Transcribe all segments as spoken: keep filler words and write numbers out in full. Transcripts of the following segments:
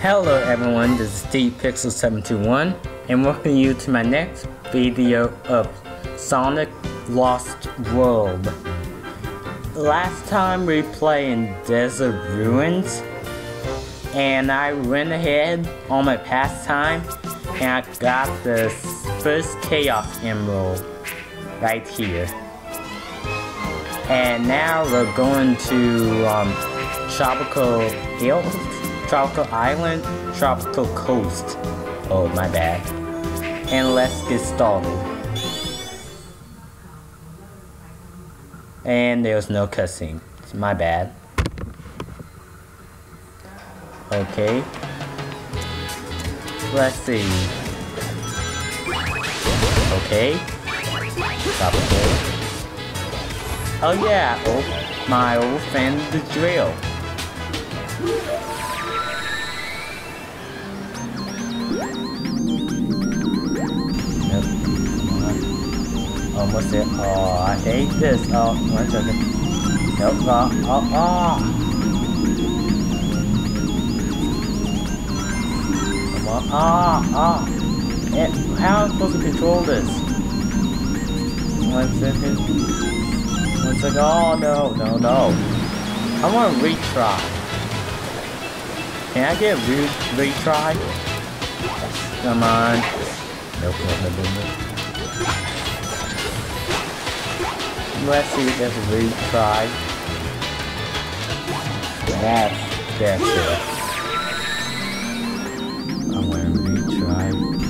Hello everyone, this is Steve Pixel seven two one and welcome you to my next video of Sonic Lost World. Last time we played in Desert Ruins and I went ahead on my pastime and I got the first Chaos Emerald right here. And now we're going to um, Tropical Hills? Tropical Island, Tropical Coast. Oh, my bad. And let's get started. And there's no cussing. It's my bad. Okay. Let's see. Okay. Tropical. Oh yeah, oh, my old friend the drill. Almost there. Oh, I hate this. Oh, one second. Nope. Oh, oh, oh. Come on. Ah, ah. It, how am I supposed to control this? One second. One second. Oh, no, no, no. I want to retry. Can I get a re retry? Come on. Nope, nope, nope, nope, nope. Let's see if there's a retry. That's, that's it. I want to retry.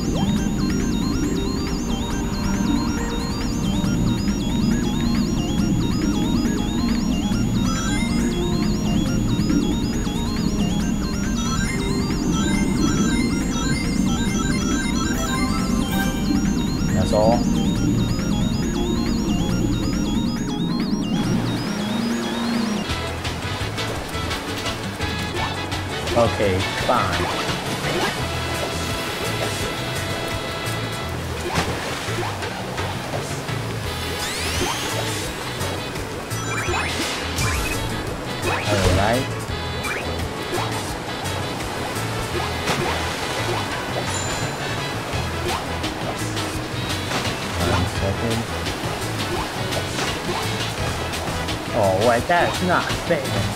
That's all. Okay, fine. Alright. One second. Oh, wait, that's not fair.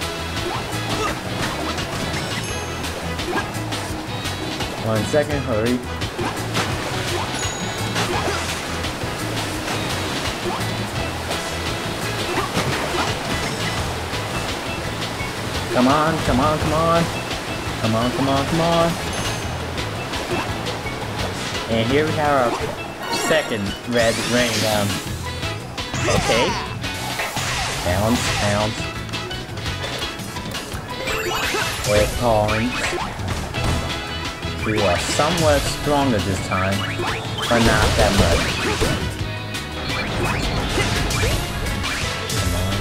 One second, hurry. Come on, come on, come on. Come on, come on, come on. And here we have our second red ring. Um, okay. Bounce, bounce. Wait, orange. We are somewhat stronger this time, but not that much. Come on.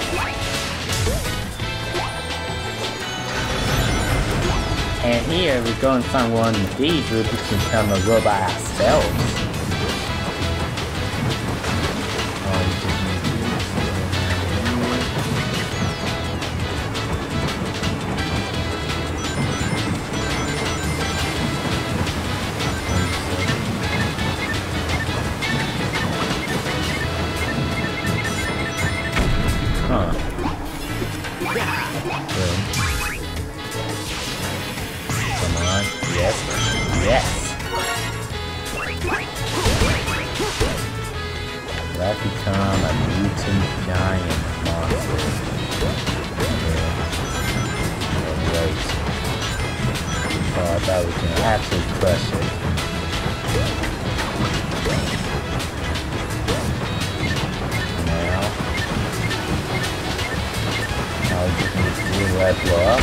And here we go and find one of these, we can become a robot ourselves. Huh. Boom. Come on. Yes. Yes. That become a mutant giant monster. Yeah. Oh, wait. Oh, I thought we can actually crush it. Level up,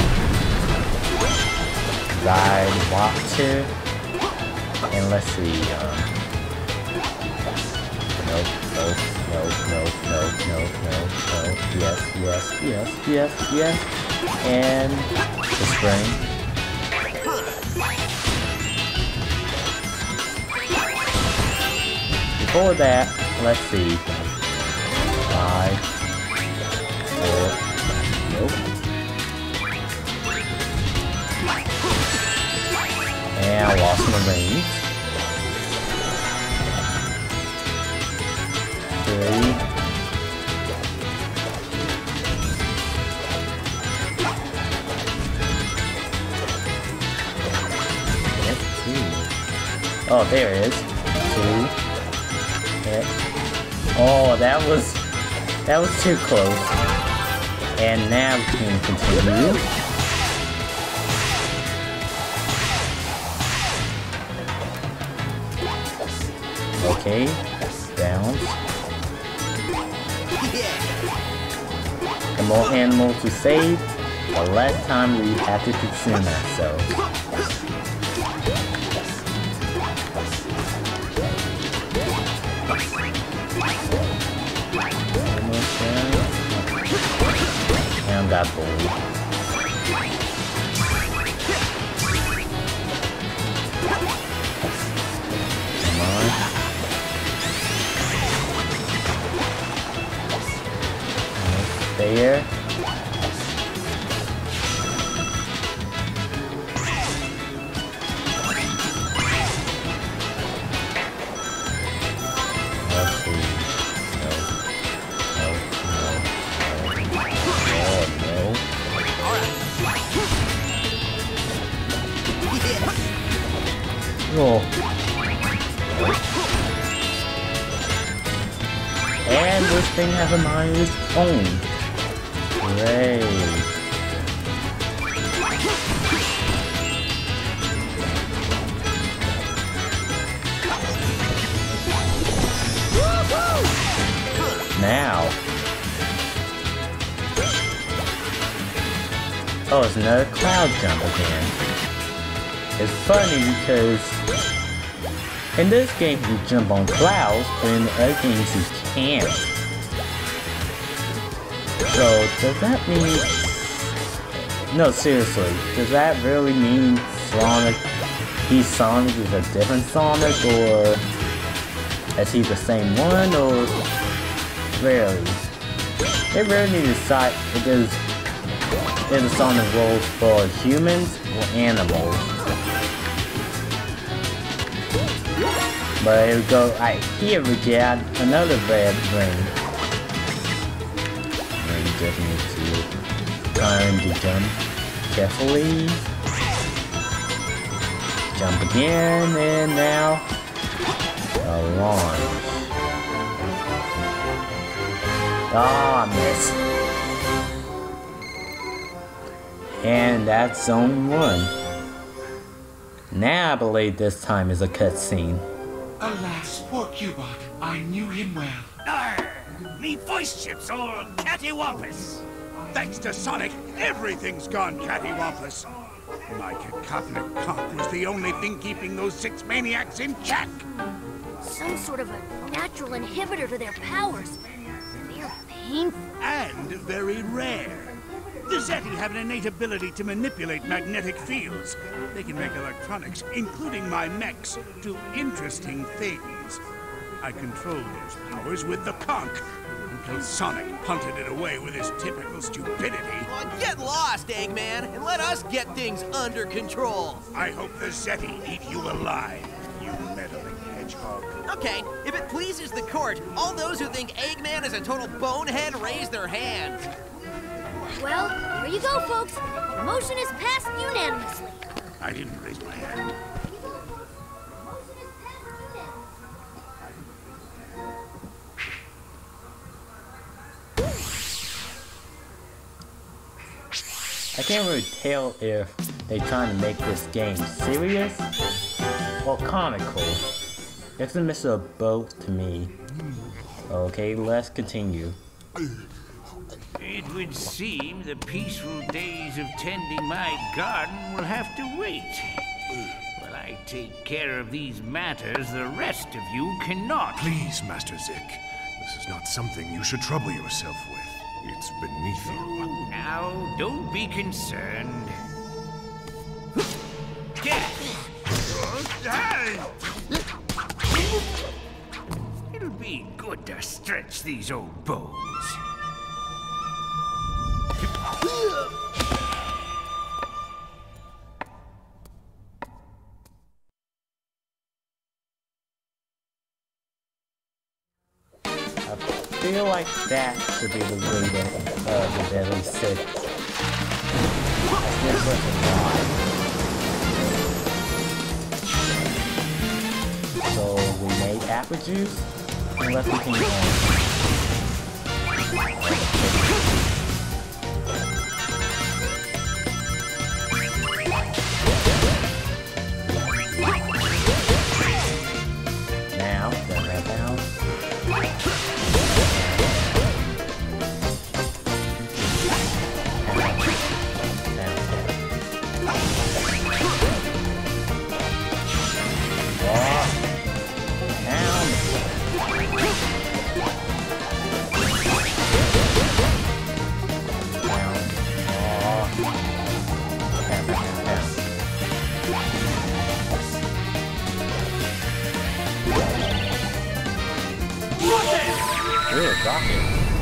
ride water, and let's see, um, nope, nope, nope, nope, nope, nope, nope, nope, yes, yes, yes, yes, yes, and the spring. Before that, let's see, five, four, nope. Now I lost my range. Three. That's two. Oh, there it is. Two. Okay. Oh, that was that was too close. And now we can continue. Okay, bounce. The more animals we save, the less time we have to consume ourselves. Almost done. And that bowl. There. Let's see. No. No. No. No. Oh, no. And this thing has a mind of its own. Great. Now. Oh, it's another cloud jump again. It's funny because in this game you jump on clouds, but in the other games you can't. So, does that mean... No, seriously, does that really mean Sonic... He's Sonic is a different Sonic, or... Is he the same one, or... Really? They really need to decide if there's... If the Sonic roles for humans or animals. But it would go... Right here we get another red ring. Just need to time to jump carefully. Jump again, and now a launch. Ah, miss. And that's zone one. Now I believe this time is a cutscene. Alas, poor Cubot. I knew him well. Arr! Me voice chips all cattywampus. Thanks to Sonic, everything's gone cattywampus. My cacophonic conch was the only thing keeping those six maniacs in check. Some sort of a natural inhibitor to their powers. They're painful. And very rare. The Zeti have an innate ability to manipulate magnetic fields. They can make electronics, including my mechs, do interesting things. I controlled those powers with the conch, until Sonic punted it away with his typical stupidity. Well, get lost, Eggman, and let us get things under control. I hope the Zeti eat you alive, you meddling hedgehog. Okay, if it pleases the court, all those who think Eggman is a total bonehead raise their hands. Well, there you go, folks. The motion is passed unanimously. I didn't raise my hand. I can't really tell if they're trying to make this game serious or comical. It's a mix of both to me. Okay, let's continue. It would seem the peaceful days of tending my garden will have to wait. While I take care of these matters, the rest of you cannot. Please, Master Zik. This is not something you should trouble yourself with. It's beneath you. Now, don't be concerned. Get! It'll be good to stretch these old bones. feel like that should be the rating of the Deadly Six. This was a lot. So we made apple juice and left the king on. Now, turn that down. Good rocket.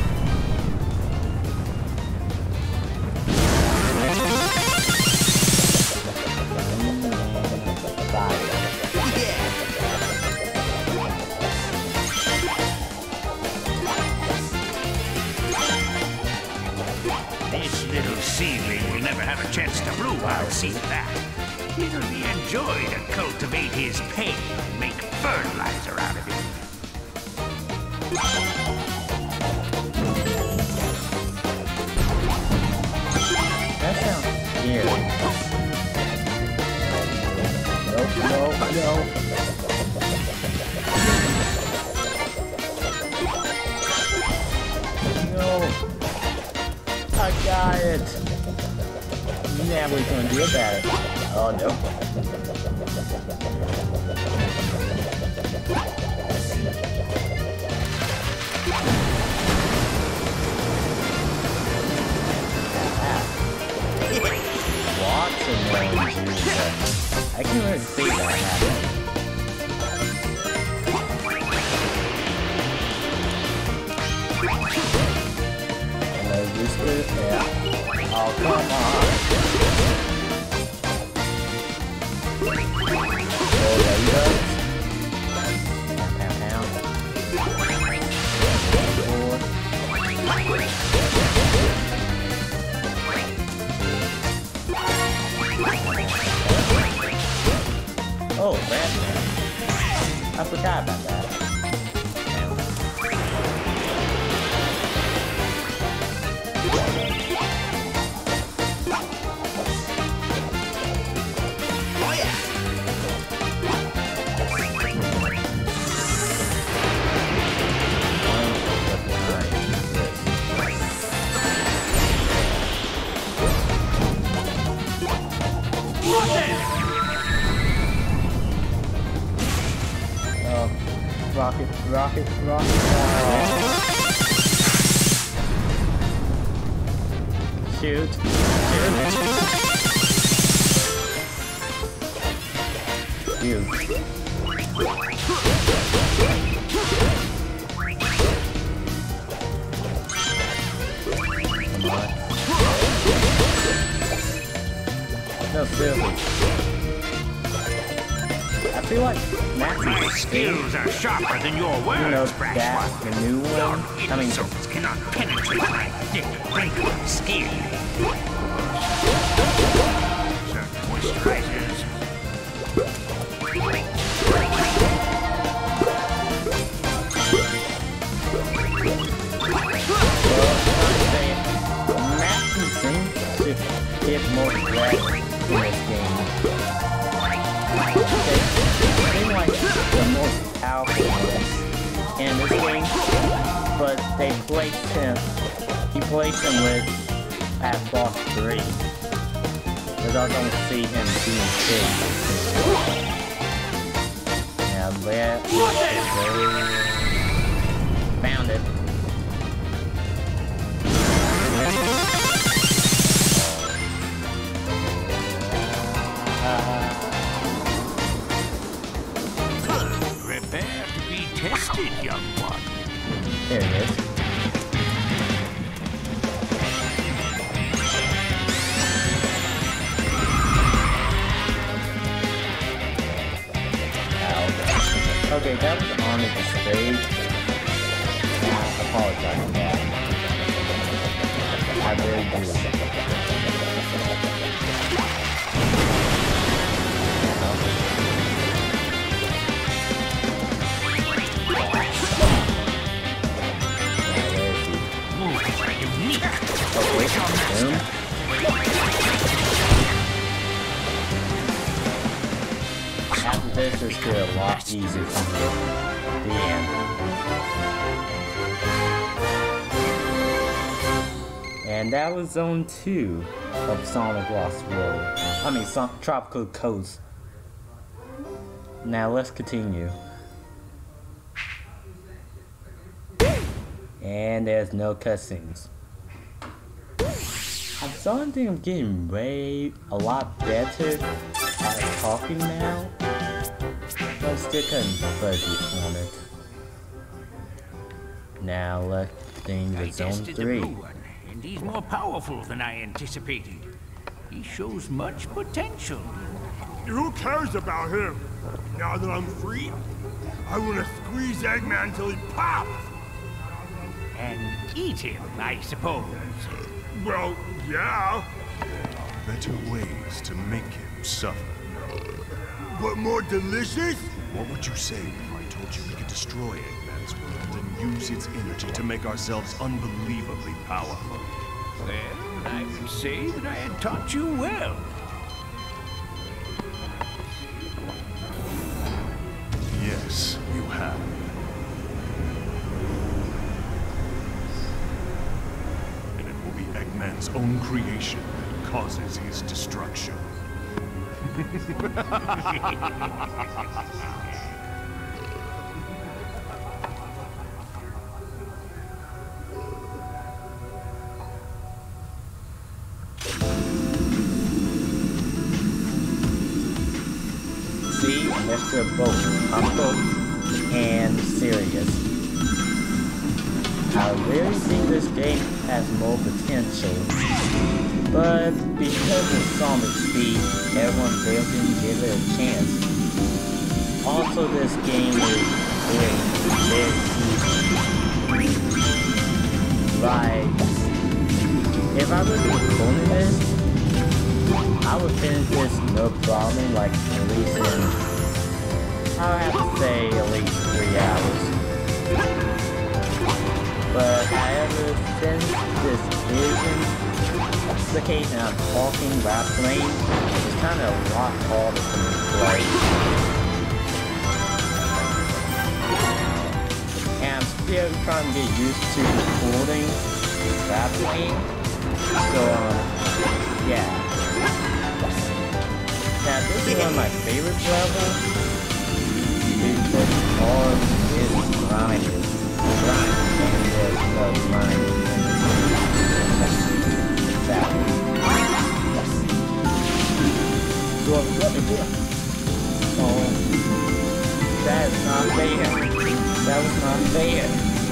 This little seedling will never have a chance to bloom, I'll see to that. It'll be a joy to cultivate his pain and make fertilizer out of him. That sounds scary. Nope, no, no. No. I got it. Now we're gonna do about it. Oh no. I can really see that happening. Hello, Booster? Yeah. Oh, come on. Oh, there he goes. Pound, pound, Oh, Batman. I forgot about that. Rocket, rocket, rocket. Oh. Shoot. Shoot. Shoot. Come on. No, seriously. I feel like my skills are sharper than your words, you know, Brash that's One. the new one. I mean, Insults cannot penetrate my thick, wrinkled skin. Certain moisturizers. Max seems to get more threat in this game. They seem like the most powerful ones in this game, but they placed him, he placed him with at boss three, because I don't see him being big. Now there, found it. Prepare to be tested, young one. There it is. Ow. Okay, that was on the stage. apologize for that. I really do. Oh wait, boom. After this, it's get a lot easier from the end. And that was zone two of Sonic Lost World. I mean, Son Tropical Coast. Now let's continue. And there's no cutscenes. I'm starting to think I'm getting way a lot better at talking now, but I'm still cutting fuzzy on it. Now let's think of zone three. The blue one, and he's more powerful than I anticipated. He shows much potential. Who cares about him? Now that I'm free, I want to squeeze Eggman till he pops! And eat him, I suppose. Well, yeah. Better ways to make him suffer. But more delicious? What would you say if I told you we could destroy Eggman's world and use its energy to make ourselves unbelievably powerful? Well, I would say that I had taught you well. Yes, you have. And it will be Eggman's own creation that causes his destruction. See, Mister both humble and serious. I really think this game has more potential, but because of Sonic speed, everyone fails to give it a chance. Also, this game is very, very easy. Like, if I was recording this, I would finish this no problem, like at least in, I would have to say at least three hours. But however, since this isn't the case and I'm talking while playing, it's kind of a lot harder for me to play. And I'm still trying to get used to recording while playing. So, um, yeah. Now this is one of my favorite levels, because all it is grinding, grinding, and there's no grinding in this game. What, what, what? Oh, that is not fair. That was not fair.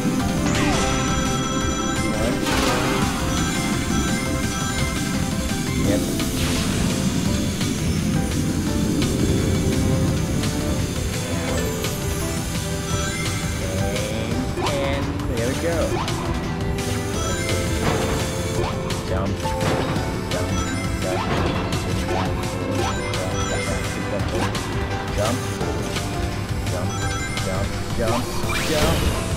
What? Yep. Go. Jump. Jump. Jump. Jump. Jump. Jump. Jump. Jump. Jump.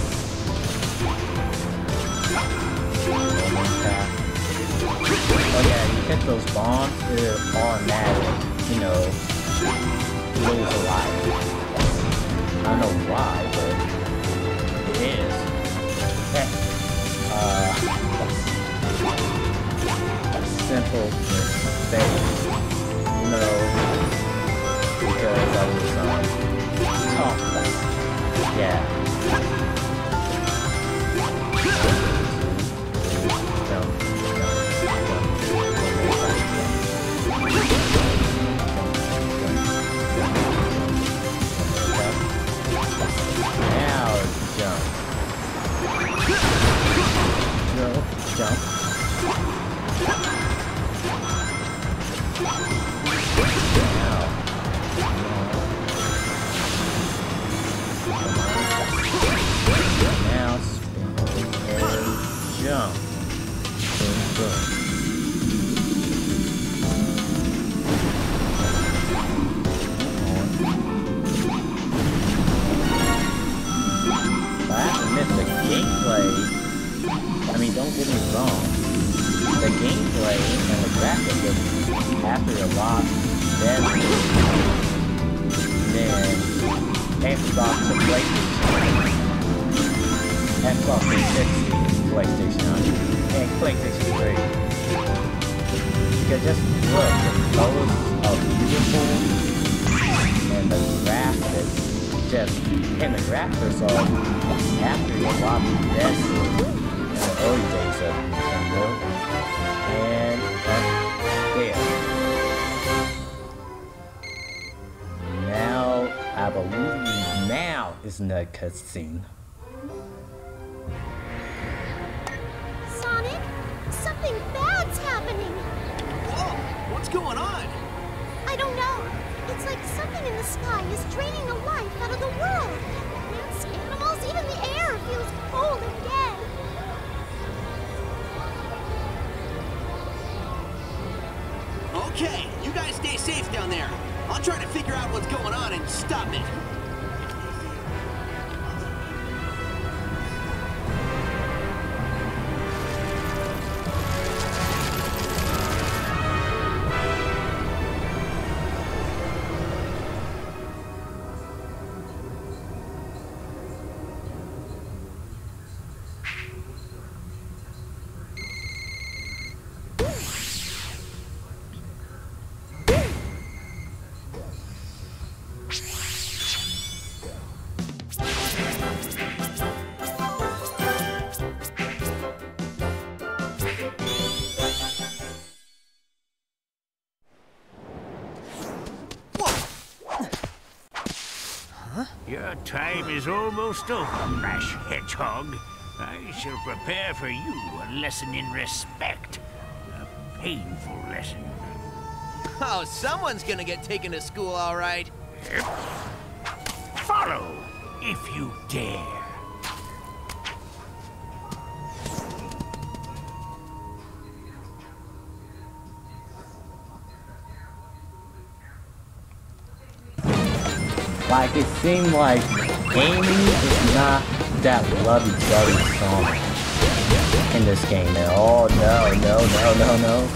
Oh yeah, you hit those bombs, they're automatic, you know, lose a life. I don't know why, but it is. Uh, simple mistake, you know, because I was um, talking. Yeah. Jump, now jump. No, jump. Now. gameplay, I mean, don't get me wrong, the gameplay and the graphics is actually a lot better than Xbox or PlayStation. Xbox three sixty, PlayStation, and PlayStation three. Because just look, the colors are beautiful, and the graphics, just, and the graphics are actually a lot better in the early days of Nintendo. And up there. Now, I believe now is the cutscene. Sonic, something bad's happening. Whoa! What's going on? I don't know. It's like something in the sky is draining the life out of the world. Plants, animals, even the air feels cold and dead. Okay, you guys stay safe down there. I'll try to figure out what's going on and stop it. Your time is almost over, rash hedgehog. I shall prepare for you a lesson in respect. A painful lesson. Oh, someone's gonna get taken to school, all right. Follow, if you dare. Like, it seemed like Amy is not that lovey-dovey song in this game at all. No, no, no, no, no.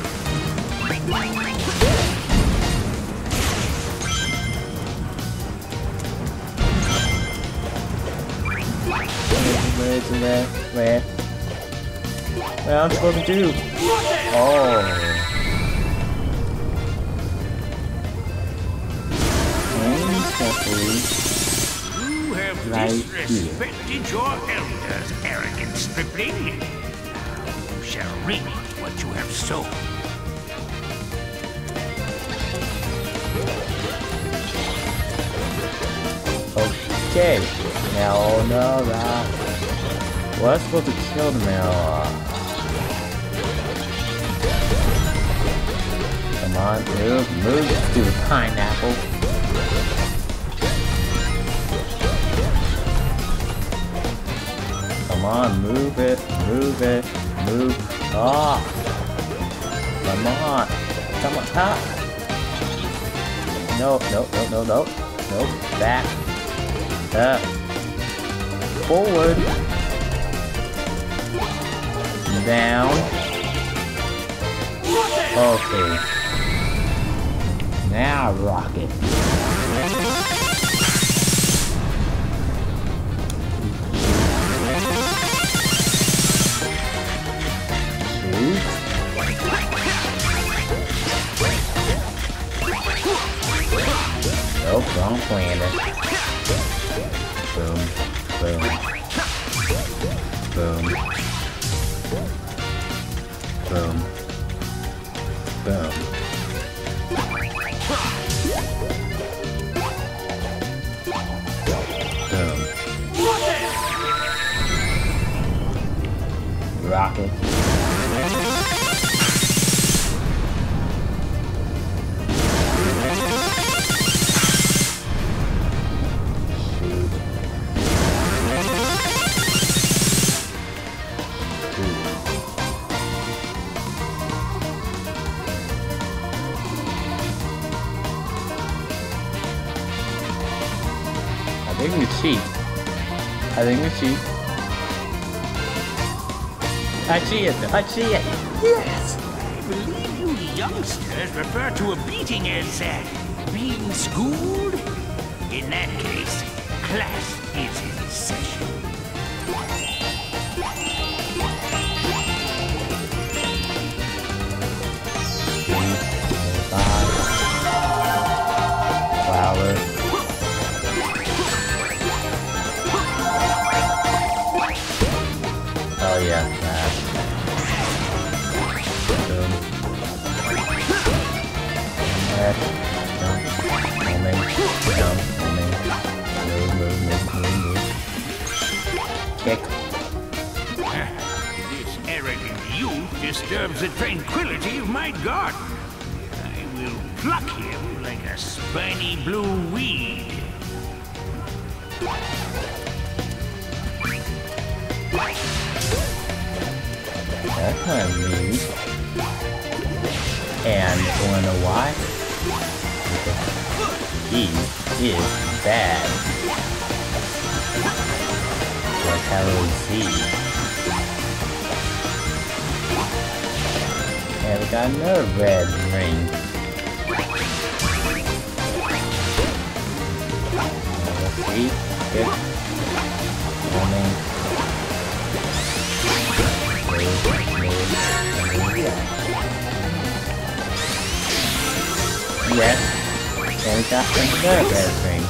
Where, where, where? What am I supposed to do? Oh. You have right disrespected here. your elders, arrogant stripling. You shall reap what you have sown. Okay, now, oh no, that. Well, I'm supposed to kill them now. Come on, move, move, stupid pineapple. Come on, move it, move it, move. Ah! Come on, come on, ah! No, no, no, no, no, no, back, up, forward, down. Okay. Now rocket. Nope, wrong planet. Boom, boom, boom, boom, boom. Boom. Rocket. I think we cheat. I think we cheat. I see it. I see it. Yes. I believe you youngsters refer to a beating as uh, being schooled. In that case, class is in session. Flower. Oh yeah, that. Boom. That. Jump. Homing. Jump. Homing. Move, move, move, move, move. Kick. This arrogant youth disturbs the tranquility of my garden. I will pluck him like a spiny blue weed. That's kind of neat. And wanna know why? Because he is bad. Like how do we see? And we got another red ring. Let's see. Good. Coming. Yes, and we got another red ring.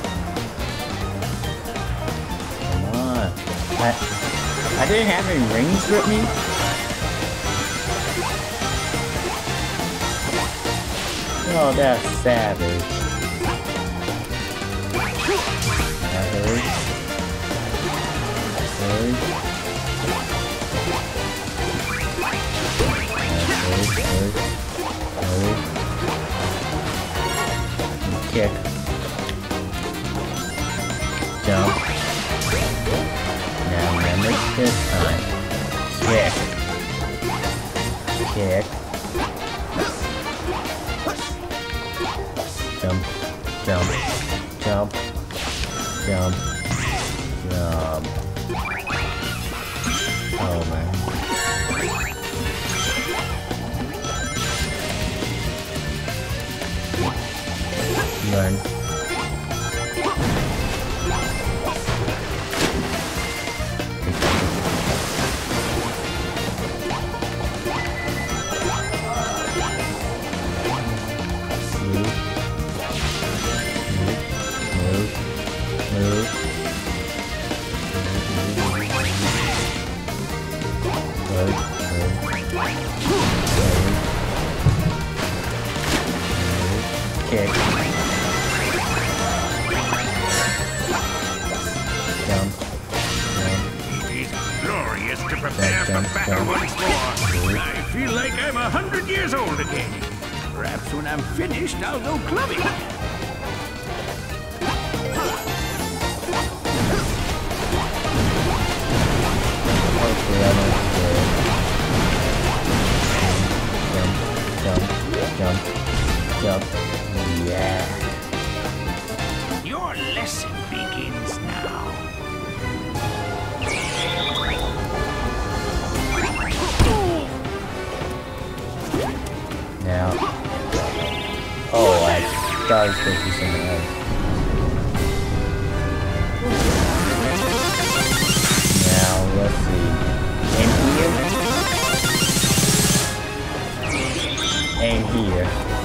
Come on. I, I didn't have any rings with me. Oh, that's savage. That hurts. That hurts. Kick. Jump. Now remember this time. Kick. Kick. Jump. Jump. Jump. Jump. Jump. Oh man. Run. Move. Move. Move. Move. Move. Kick. Jump. Jump. It is glorious to prepare Jump, for battle jump. once more. I feel like I'm a hundred years old again. Perhaps when I'm finished, I'll go clubbing. Hopefully I don't fail. Jump, jump, jump, jump. Yeah. Your lesson begins now. Now. Oh, I thought I was supposed to do something else. Now, let's see. In here. And here.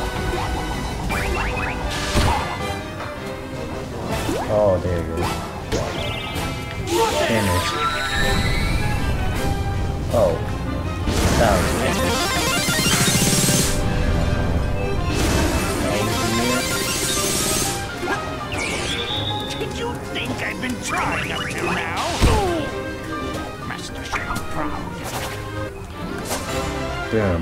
Oh, there it goes. Finish. Oh. That was finished. Did you think I've been trying up till now? Master shall be proud. Boom.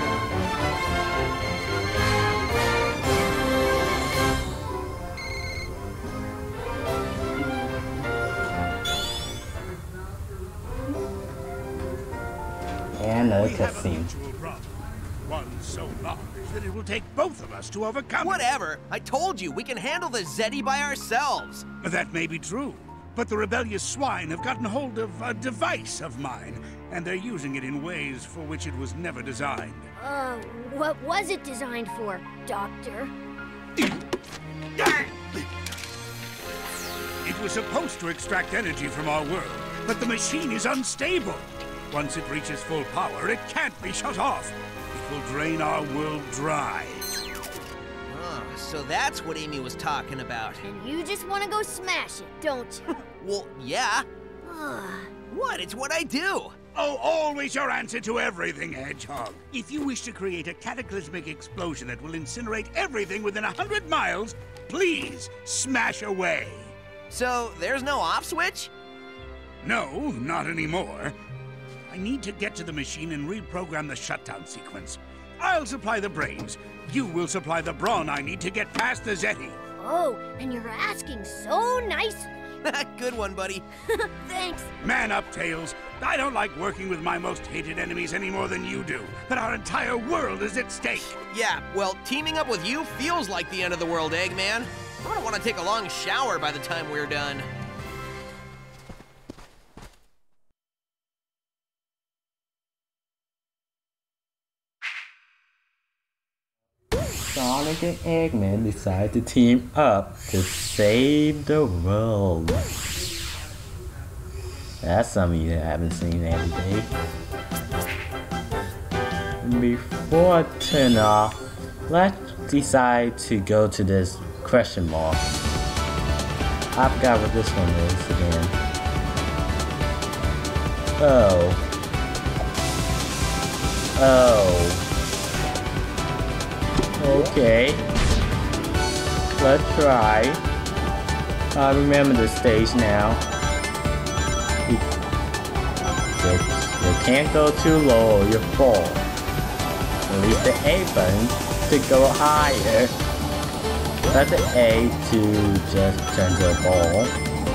And a We have a cutscene. mutual problem. One so large that it will take both of us to overcome it. Whatever. I told you, we can handle the Zeddy by ourselves. That may be true, But the rebellious swine have gotten hold of a device of mine, and they're using it in ways for which it was never designed. Uh, what was it designed for, Doctor? It was supposed to extract energy from our world, but the machine is unstable. Once it reaches full power, it can't be shut off. It will drain our world dry. Oh, so that's what Amy was talking about. And you just want to go smash it, don't you? Well, yeah. What? It's what I do. Oh, always your answer to everything, Hedgehog. If you wish to create a cataclysmic explosion that will incinerate everything within a hundred miles, please smash away. So there's no off switch? No, not anymore. I need to get to the machine and reprogram the shutdown sequence. I'll supply the brains. You will supply the brawn I need to get past the Zeti. Oh, and you're asking so nicely. Good one, buddy. Thanks. Man up, Tails. I don't like working with my most hated enemies any more than you do, but our entire world is at stake. Yeah, well, teaming up with you feels like the end of the world, Eggman. I'm gonna want to take a long shower by the time we're done. Sonic and Eggman decide to team up to save the world. That's something you haven't seen every day. Before I turn off, let's decide to go to this question mark. I forgot what this one is again. Oh. Oh. Okay, let's try. I remember the stage now. You, you, you can't go too low or you fall. Release the A button to go higher. Press the A to just turn to a ball.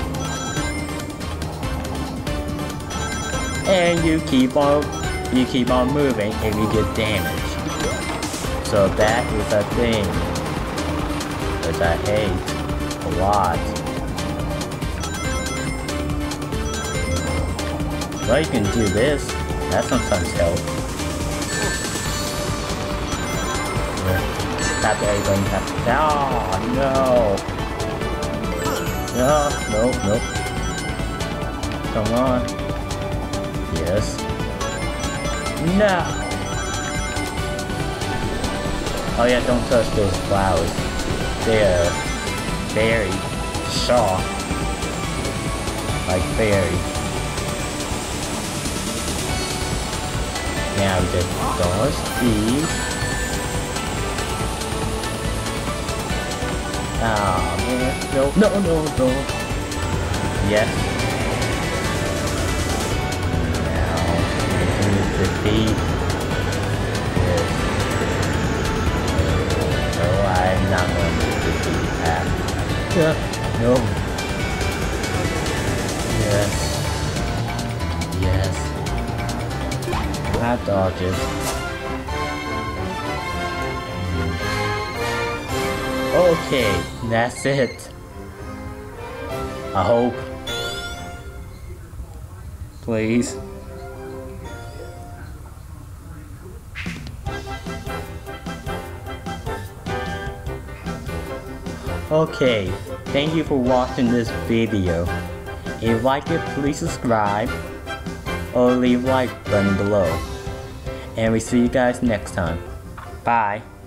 And you keep on, you keep on moving and you get damaged. So that is a thing, which I hate a lot. Well, you can do this. That sometimes helps. Tap the A button, tap the... Oh, no! No, no, nope. Come on. Yes. No! Oh yeah, don't touch those flowers. They're very soft. Like berry. Now the doors speed. Ah man, no, no, no, no. Yes. Now, continue to defeat. I'm not going to defeat that. Yeah. No. Yes. Yes. I dodge it. Okay, that's it. I hope. Please. Okay, thank you for watching this video. If you like it, please subscribe or leave a like button below. And we see you guys next time. Bye.